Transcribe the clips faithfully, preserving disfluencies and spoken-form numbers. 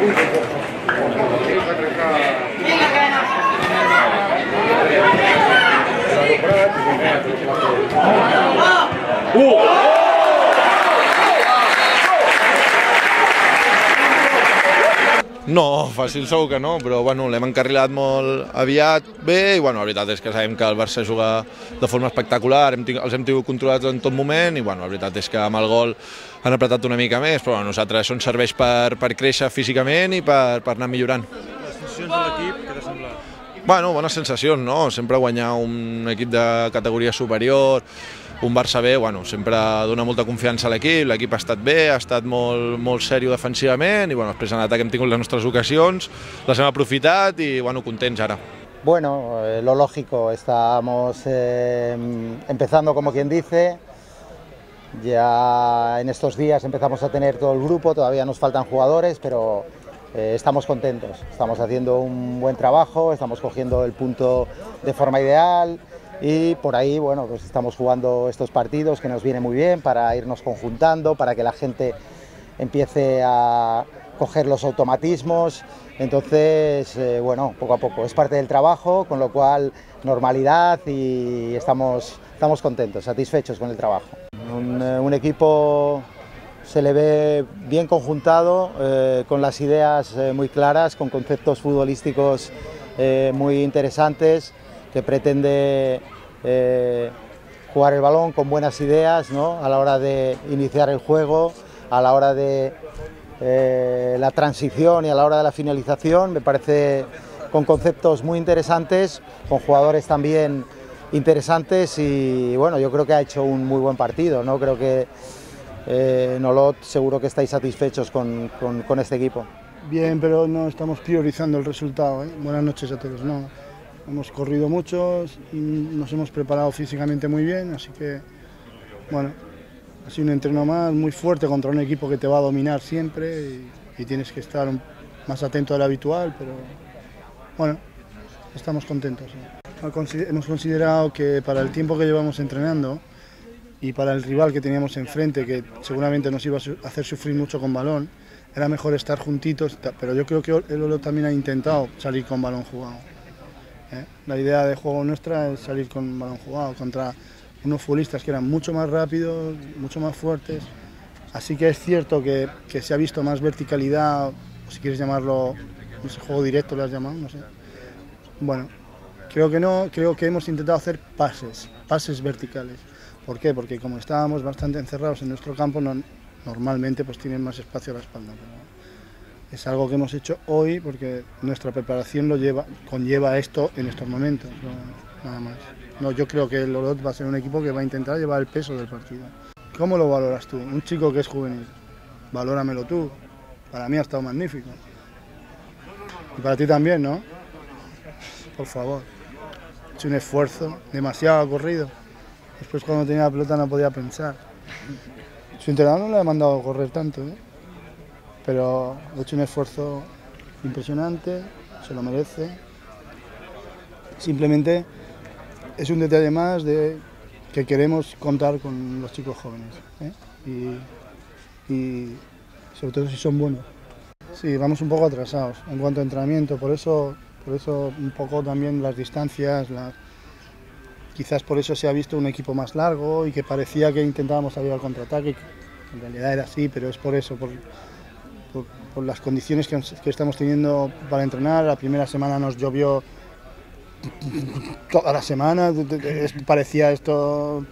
No, fàcil segur que no, però bueno, l'hem encarrilat molt aviat bé i bueno, la veritat és que sabem que el Barça juga de forma espectacular, hem els hem tingut controlats en tot moment i bueno, la veritat és que amb el gol han apretat una mica més, però bueno, nosaltres això ens serveix per, per créixer físicament i per, per anar millorant. Les funcions de l'equip, què t'ha semblat? Bueno, bones sensacions, no? Sempre guanyar un equip de categoria superior, un Barça bé, bueno, sempre dona molta confiança a l'equip, l'equip ha estat bé, ha estat molt, molt sèrio defensivament i bueno, després en atac hem tingut les nostres ocasions, les hem aprofitat i bueno, contents ara. Bueno, eh, lo lógico, estábamos eh, empezando como quien dice, ya en estos días empezamos a tener todo el grupo, todavía nos faltan jugadores, pero eh, estamos contentos, estamos haciendo un buen trabajo, estamos cogiendo el punto de forma ideal. Y por ahí, bueno, pues estamos jugando estos partidos que nos viene muy bien para irnos conjuntando, para que la gente empiece a coger los automatismos. Entonces, eh, bueno, poco a poco, es parte del trabajo, con lo cual normalidad y estamos, estamos contentos, satisfechos con el trabajo. Un, un equipo se le ve bien conjuntado, eh, con las ideas eh, muy claras, con conceptos futbolísticos eh, muy interesantes, que pretende eh, jugar el balón con buenas ideas, ¿no? A la hora de iniciar el juego, a la hora de eh, la transición y a la hora de la finalización. Me parece con conceptos muy interesantes, con jugadores también interesantes y bueno, yo creo que ha hecho un muy buen partido, ¿no? Creo que eh, en Olot seguro que estáis satisfechos con, con, con este equipo. Bien, pero no estamos priorizando el resultado, ¿eh? Buenas noches a todos. No. Hemos corrido mucho y nos hemos preparado físicamente muy bien, así que, bueno, ha sido un entreno más muy fuerte contra un equipo que te va a dominar siempre y, y tienes que estar un, más atento de lo habitual, pero, bueno, estamos contentos. ¿Sí? Hemos considerado que para el tiempo que llevamos entrenando y para el rival que teníamos enfrente, que seguramente nos iba a hacer sufrir mucho con balón, era mejor estar juntitos, pero yo creo que el Olot también ha intentado salir con balón jugado. ¿Eh? La idea de juego nuestra es salir con balón jugado contra unos futbolistas que eran mucho más rápidos, mucho más fuertes, así que es cierto que, que se ha visto más verticalidad, o si quieres llamarlo, no sé, juego directo lo has llamado, no sé. Bueno, creo que no, creo que hemos intentado hacer pases, pases verticales. ¿Por qué? Porque como estábamos bastante encerrados en nuestro campo, no, normalmente pues tienen más espacio a la espalda. Pero es algo que hemos hecho hoy porque nuestra preparación lo lleva, conlleva esto en estos momentos, no, nada más. No, yo creo que el Olot va a ser un equipo que va a intentar llevar el peso del partido. ¿Cómo lo valoras tú? Un chico que es juvenil, valóramelo tú. Para mí ha estado magnífico. Y para ti también, ¿no? Por favor. Ha hecho un esfuerzo, demasiado corrido. Después cuando tenía la pelota no podía pensar. Su entrenador no le ha mandado a correr tanto, ¿eh? Pero ha hecho un esfuerzo impresionante, se lo merece. Simplemente es un detalle más de que queremos contar con los chicos jóvenes, ¿eh? y, y sobre todo si son buenos. Sí, vamos un poco atrasados en cuanto a entrenamiento, por eso, por eso un poco también las distancias, las, quizás por eso se ha visto un equipo más largo y que parecía que intentábamos salir al contraataque, en realidad era así, pero es por eso, por, Por, por las condiciones que, que estamos teniendo para entrenar. La primera semana nos llovió toda la semana, parecía esto,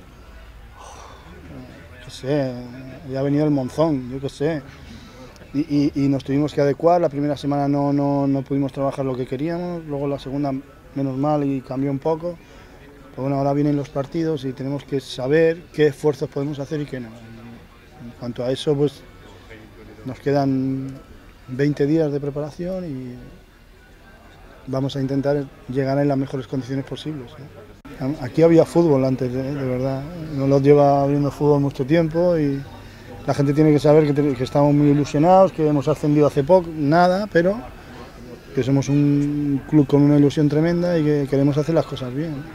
qué sé, ya ha venido el monzón, yo qué sé, y, y, y nos tuvimos que adecuar. La primera semana no, no, no pudimos trabajar lo que queríamos, luego la segunda menos mal y cambió un poco, pero bueno, ahora vienen los partidos y tenemos que saber qué esfuerzos podemos hacer y qué no. En cuanto a eso, pues nos quedan veinte días de preparación y vamos a intentar llegar en las mejores condiciones posibles, ¿eh? Aquí había fútbol antes, ¿eh? De verdad. No lo lleva viendo fútbol mucho tiempo y la gente tiene que saber que, que estamos muy ilusionados, que hemos ascendido hace poco, nada, pero que somos un club con una ilusión tremenda y que queremos hacer las cosas bien.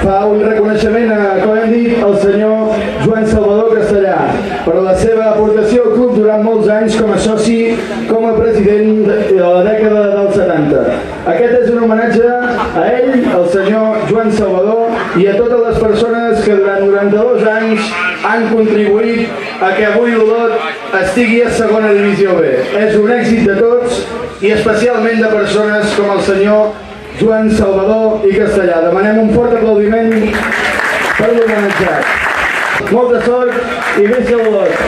fa un reconeixement, a, com hem dit, al senyor Joan Salvador Castellà per la seva aportació al club durant molts anys com a soci, com a president de la dècada dels setanta. Aquest és un homenatge a ell, al senyor Joan Salvador, i a totes les persones que durant noranta-dos anys han contribuït a que avui l'Olot estigui a segona divisió B. És un èxit de tots i especialment de persones com el senyor Joan Salvador i Castellà. Demanem un fort aplaudiment per l'homenatjat. Molta sort i visca l'Olot!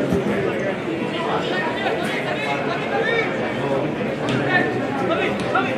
Come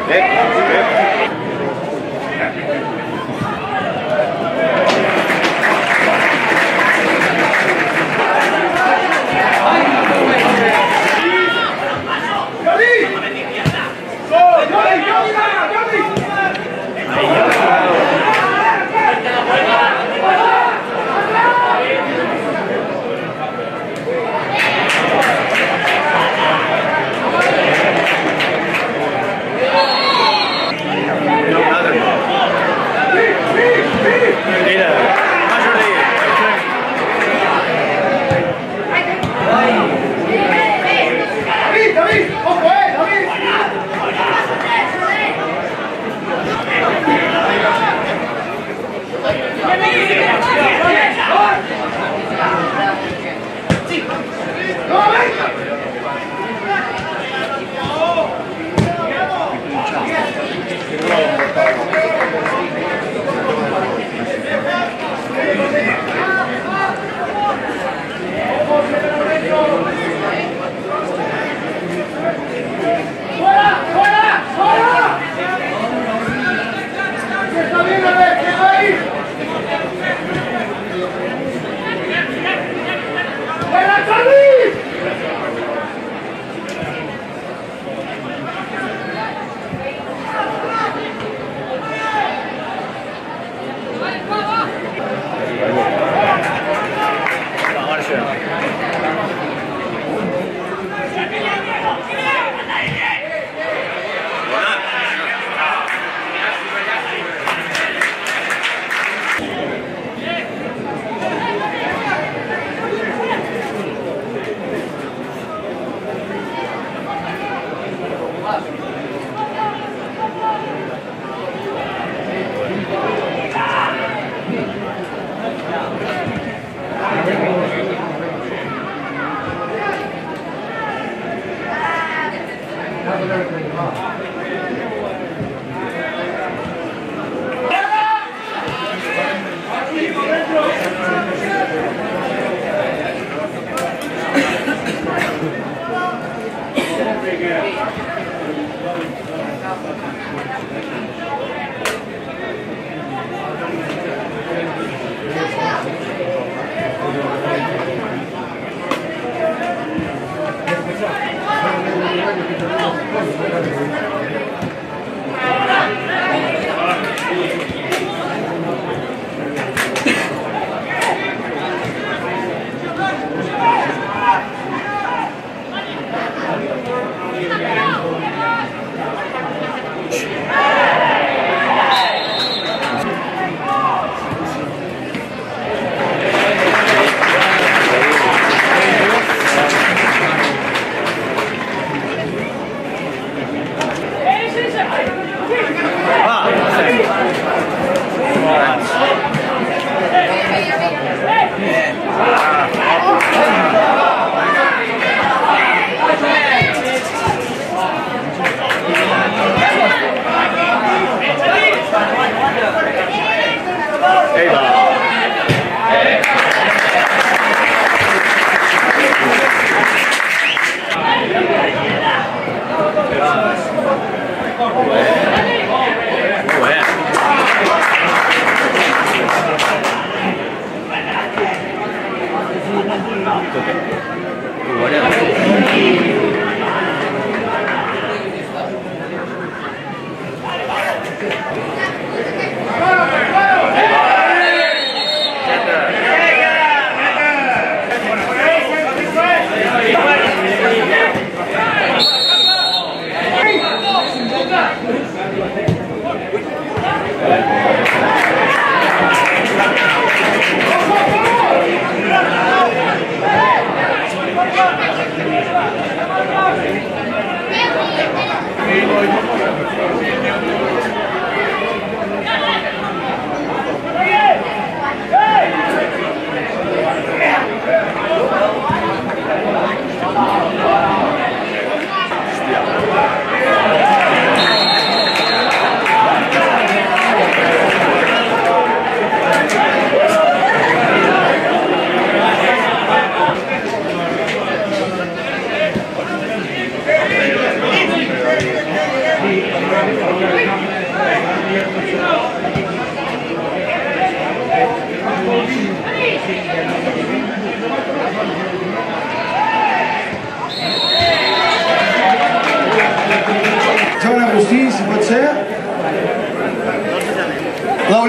Hey!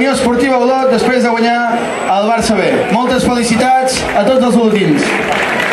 Unió Esportiva Olot després de guanyar el Barça B. Moltes felicitats a tots els olotins.